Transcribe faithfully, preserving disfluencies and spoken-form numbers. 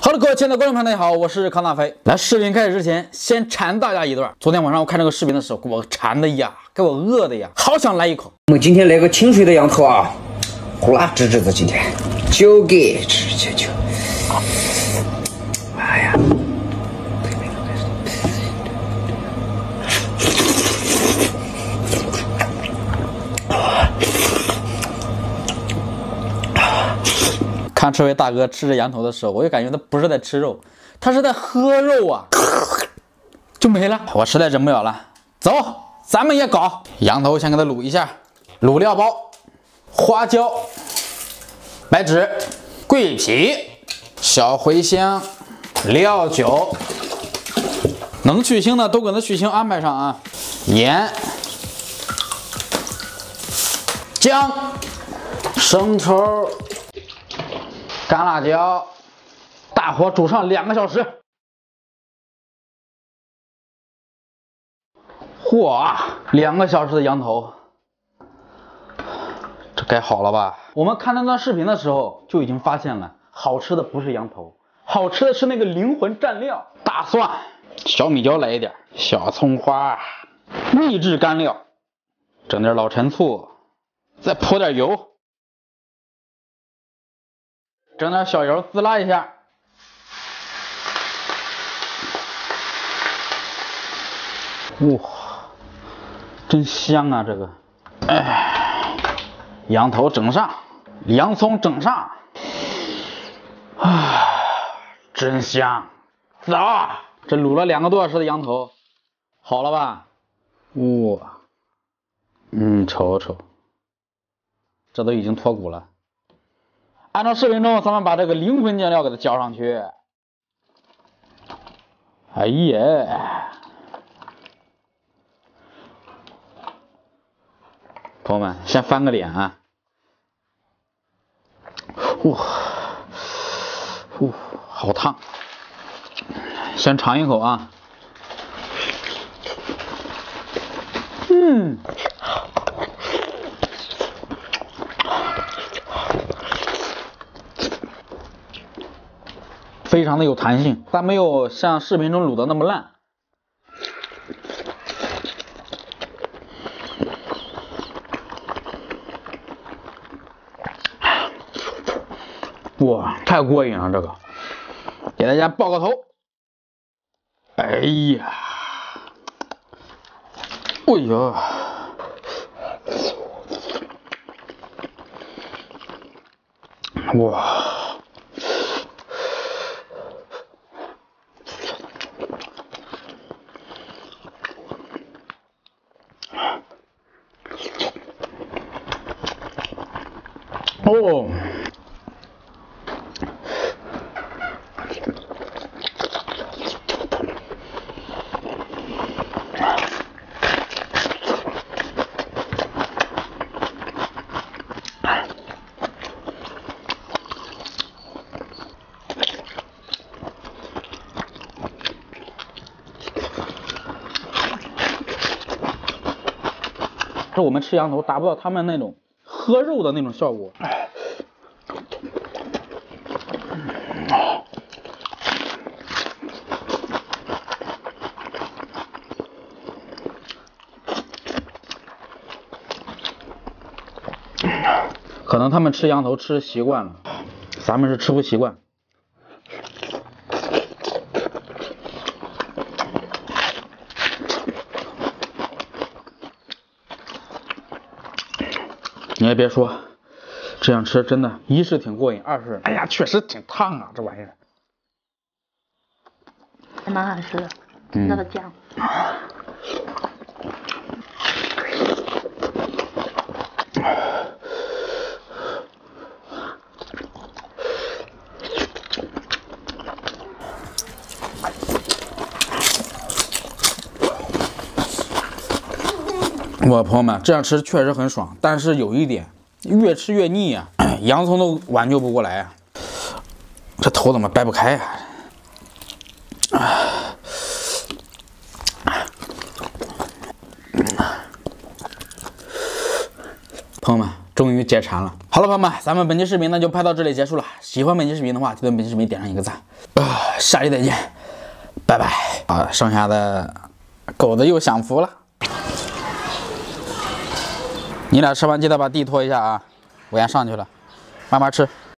好了，各位亲爱的观众朋友，大家好，我是康大飞。来，视频开始之前，先馋大家一段。昨天晚上我看这个视频的时候，给我馋的呀，给我饿的呀，好想来一口。 我们今天来个清水的羊头啊，呼啦吱吱的，今天就给吃去就。哎呀！ 看这位大哥吃着羊头的时候，我就感觉他不是在吃肉，他是在喝肉啊，就没了。我实在忍不了了，走，咱们也搞。羊头先给它卤一下，卤料包、花椒、白芷、桂皮、小茴香、料酒，能去腥的都给它去腥安排上啊。盐、姜、生抽。干辣椒，大火煮上两个小时。嚯，两个小时的羊头，这该好了吧？我们看那段视频的时候就已经发现了，好吃的不是羊头，好吃的是那个灵魂蘸料：大蒜、小米椒来一点，小葱花、秘制干料，整点老陈醋，再泼点油。整点小油滋啦一下，哇，真香啊！这个，哎，羊头整上，洋葱整上，啊，真香！走，这卤了两个多小时的羊头，好了吧？哇，嗯，瞅瞅，这都已经脱骨了。按照视频中，咱们把这个灵魂酱料给它浇上去。哎呀，朋友们，先翻个脸啊！哇，呜，好烫！先尝一口啊。嗯。非常的有弹性，但没有像视频中卤的那么烂。哇，太过瘾了！这个，给大家爆个头。哎呀，哎呦，哇！哦，是我们吃羊头达不到他们那种喝肉的那种效果。可能他们吃羊头吃习惯了，咱们是吃不习惯。你也别说，这样吃真的，一是挺过瘾，二是哎呀，确实挺烫啊，这玩意儿。 还蛮好吃的，那个酱。 我朋友们，这样吃确实很爽，但是有一点，越吃越腻啊，洋葱都挽救不过来啊。这头怎么掰不开呀、啊？朋友们，终于解馋了。好。 好了，朋友们，咱们本期视频呢就拍到这里结束了。喜欢本期视频的话，就对本期视频点上一个赞。啊、呃，下期再见，拜拜。啊，剩下的狗子又享福了。你俩吃完记得把地拖一下啊，我先上去了，慢慢吃。